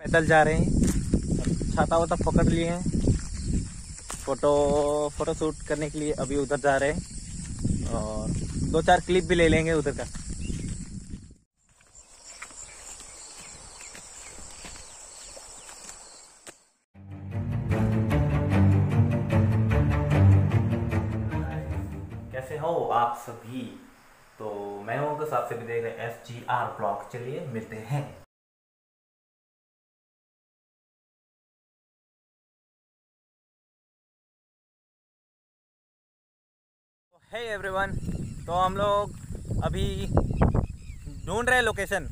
पैदल जा रहे हैं, छाता वाता पकड़ लिए हैं, फोटो शूट करने के लिए अभी उधर जा रहे हैं और 2-4 क्लिप भी ले लेंगे उधर का। कैसे हो आप सभी? तो मैं हूँ तो आपसे भी देख रहे हैं SGR ब्लॉग। चलिए मिलते हैं। हे एवरीवन, तो हम लोग अभी ढूंढ रहे हैं लोकेशन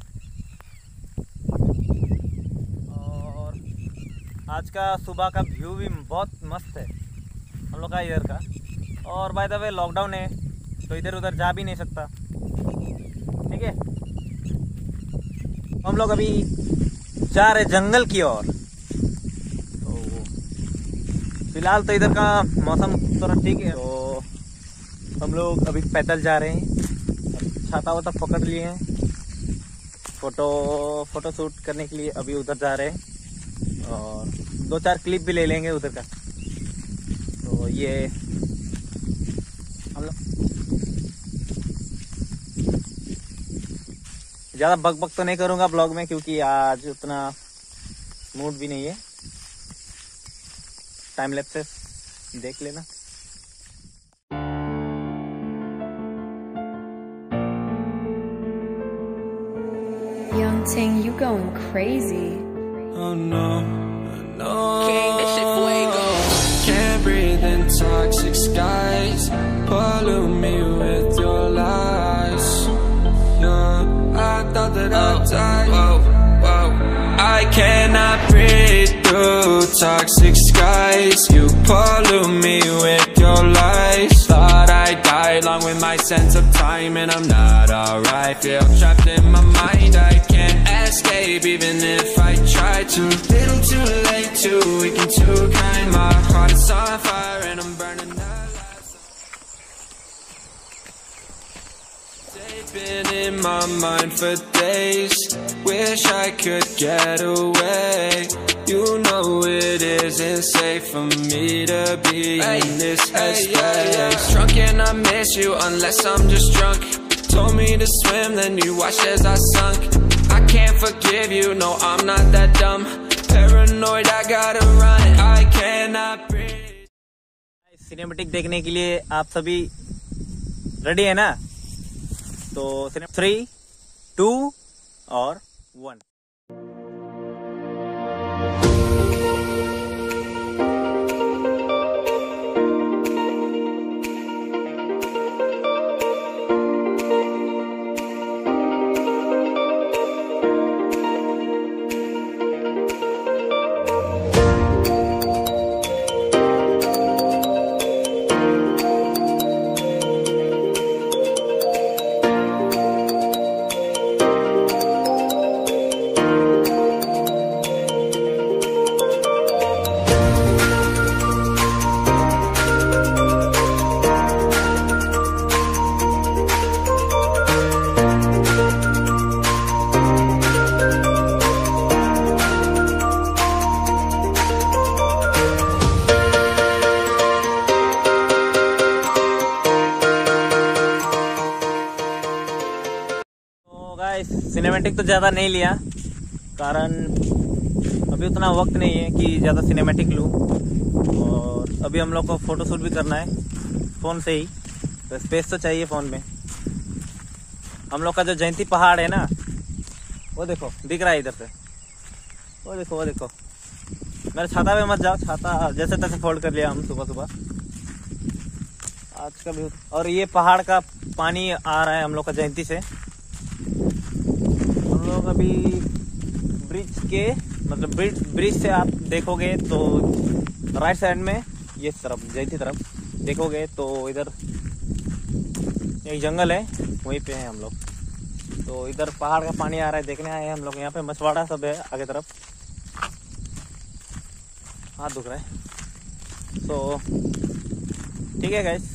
और आज का सुबह का व्यू भी बहुत मस्त है हम लोग का इधर का। और बाय द वे लॉकडाउन है तो इधर उधर जा भी नहीं सकता, ठीक है। हम लोग अभी जा रहे जंगल की ओर। तो फिलहाल तो इधर का मौसम थोड़ा ठीक है, तो हम लोग अभी पैदल जा रहे हैं, छाता वाता पकड़ लिए हैं, फोटो शूट करने के लिए अभी उधर जा रहे हैं और 2-4 क्लिप भी ले लेंगे उधर का। तो ये हम लोग ज़्यादा बक तो नहीं करूँगा ब्लॉग में, क्योंकि आज उतना मूड भी नहीं है। टाइम लैप्स से देख लेना। Young Ting, you going crazy. Oh no, no. King, this shit fuego. Can't breathe in toxic skies. Pollute me with your lies. Yeah, I thought that I'd die. Whoa, whoa. I cannot breathe through toxic skies. You pollute me with your lies. Thought I'd die along with my sense of time, and I'm not alright. Feel trapped in my mind, I can't escape even if I try to. Little too late, too weak and too kind. My heart is on fire and I'm burning alive. They've been in my mind for days. Wish I could get away. You know it isn't safe for me to be in this headspace. Drunk and I miss you unless I'm just drunk. Told me to swim, then you watched as I sunk. I can't forgive you, no I'm not that dumb. Paranoid, I gotta run, I cannot breathe. Cinematic देखने के लिए आप सभी ready है ना? तो 3, 2 और 1। Cinematic तो ज़्यादा नहीं लिया, कारण अभी उतना वक्त नहीं है कि ज़्यादा सिनेमैटिक लूँ। और अभी हम लोग को फ़ोटो शूट भी करना है फ़ोन से ही, तो स्पेस तो चाहिए फ़ोन में। हम लोग का जो जयंती पहाड़ है ना, वो देखो दिख रहा है इधर से, वो देखो। मेरे छाता पे मत जाओ, छाता जैसे तैसे फोल्ड कर लिया हम सुबह आज का भी। और ये पहाड़ का पानी आ रहा है हम लोग का जयंती से। हम लोग अभी ब्रिज के मतलब ब्रिज से आप देखोगे तो राइट साइड में ये तरफ जयंती तरफ देखोगे तो इधर एक जंगल है, वहीं पे है हम लोग। तो इधर पहाड़ का पानी आ रहा है, देखने आए हैं हम लोग। यहाँ पे मछवाड़ा सब है आगे तरफ। हाथ दुख रहा है, तो ठीक है गाइस।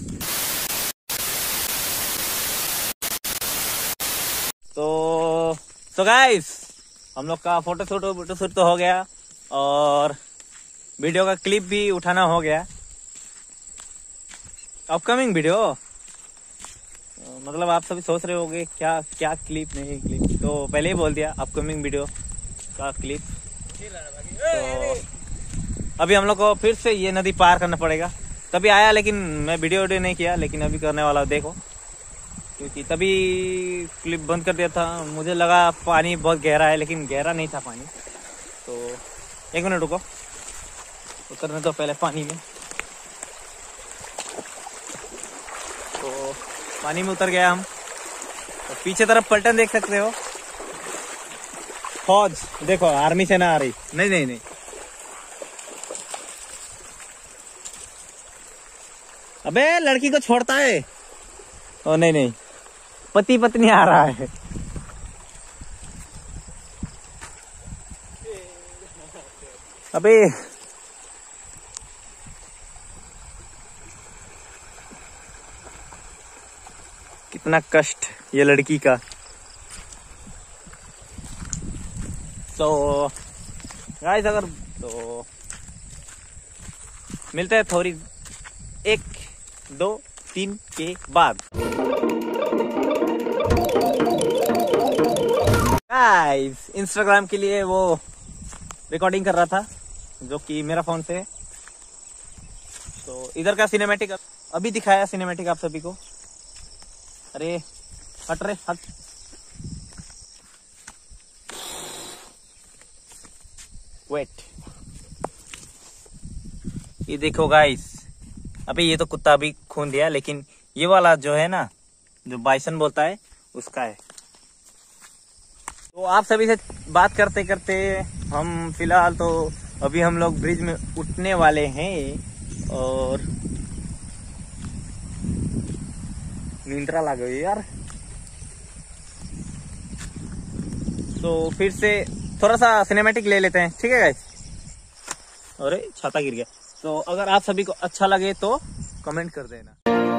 तो गाइस हम लोग का फोटो शूट तो हो गया और वीडियो का क्लिप भी उठाना हो गया। अपकमिंग वीडियो मतलब आप सभी सोच रहे होंगे क्या क्या क्लिप नहीं क्लिप, तो पहले ही बोल दिया अपकमिंग वीडियो का क्लिप। तो अभी हम लोग को फिर से ये नदी पार करना पड़ेगा। तभी आया लेकिन मैं वीडियो नहीं किया, लेकिन अभी करने वाला देखो, क्योंकि तभी क्लिप बंद कर दिया था। मुझे लगा पानी बहुत गहरा है, लेकिन गहरा नहीं था पानी। तो 1 मिनट रुको, उतरने तो पहले पानी में। तो पानी में उतर गया हम। तो पीछे तरफ पलटन देख सकते हो, फौज देखो, आर्मी सेना आ रही। नहीं, अबे लड़की को छोड़ता है। ओ नहीं, पति पत्नी आ रहा है। अबे कितना कष्ट ये लड़की का। तो गाइस अगर तो मिलते हैं थोड़ी 1, 2, 3 के बाद। गाइस इंस्टाग्राम के लिए वो रिकॉर्डिंग कर रहा था, जो कि मेरा फोन से है। तो इधर का सिनेमैटिक अभी दिखाया, सिनेमैटिक आप सभी को। अरे हट रे हट। वेट, ये देखो गाइस। अबे ये तो कुत्ता अभी खून दिया, लेकिन ये वाला जो है ना, जो बाइसन बोलता है, उसका है। तो आप सभी से बात करते करते हम फिलहाल तो अभी हम लोग ब्रिज में उठने वाले हैं और नींदरा लग गई यार। तो फिर से थोड़ा सा सिनेमैटिक ले लेते हैं, ठीक है गाइस। अरे छाता गिर गया। तो अगर आप सभी को अच्छा लगे तो कमेंट कर देना।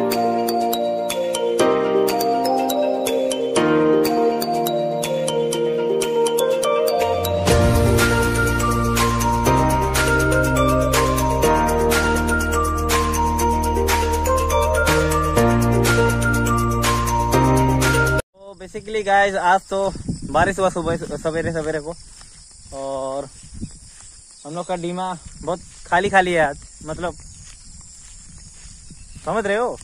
तो बेसिकली गाइस आज तो बारिश हुआ सुबह सवेरे को, और हम लोग का डीमा बहुत खाली है आज, मतलब समझ रहे हो।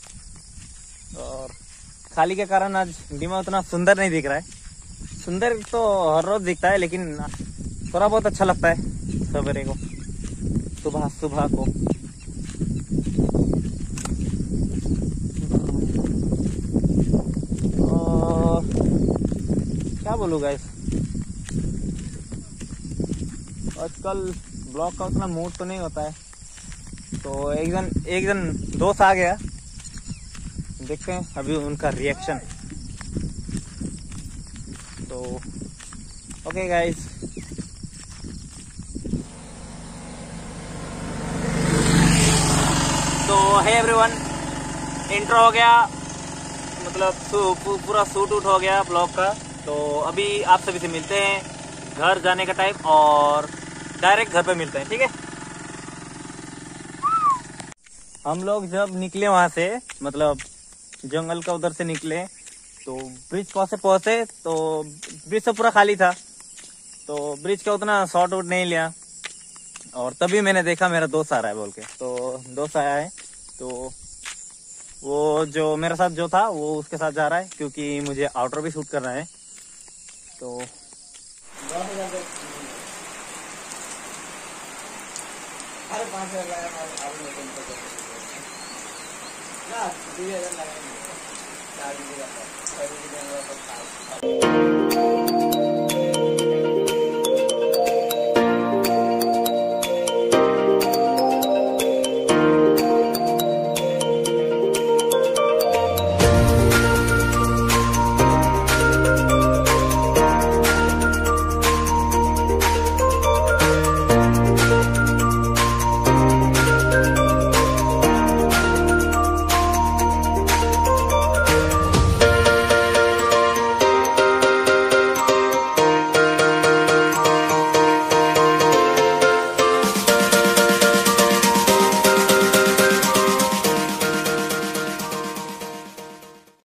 और खाली के कारण आज डीमा उतना सुंदर नहीं दिख रहा है। सुंदर तो हर रोज दिखता है, लेकिन थोड़ा बहुत अच्छा लगता है सवेरे को, सुबह को। और क्या बोलूं गाइस, आजकल ब्लॉग का उतना मूड तो नहीं होता है। तो एक जन दोस्त आ गया, देखते हैं अभी उनका रिएक्शन। तो ओके गाइस, तो हे एवरीवन, इंट्रो हो गया, मतलब पूरा शूट हो गया ब्लॉग का। तो अभी आप सभी से मिलते हैं घर जाने का टाइम, और डायरेक्ट घर पे मिलते हैं, ठीक है। हम लोग जब निकले वहां से, मतलब जंगल का उधर से निकले, तो ब्रिज पहुंचे तो ब्रिज तो पूरा खाली था। तो ब्रिज का उतना शॉर्ट आउट नहीं लिया, और तभी मैंने देखा मेरा दोस्त आ रहा है बोल के। तो दोस्त आया है, तो वो जो मेरे साथ जो था वो उसके साथ जा रहा है, क्योंकि मुझे आउटर भी शूट करना है। तो अरे 5,000 लगा